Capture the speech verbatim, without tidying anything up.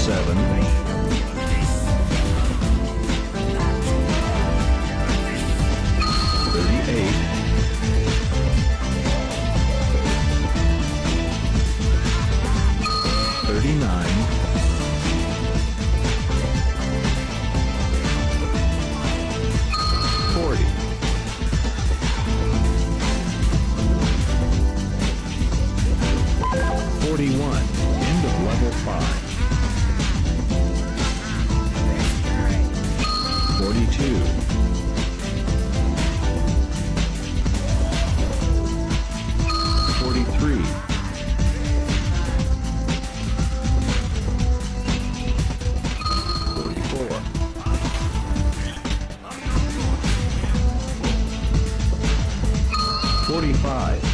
thirty-seven, thirty-eight, thirty-nine, forty, forty-one. End of level five. forty-two. forty-three. forty-four. forty-five.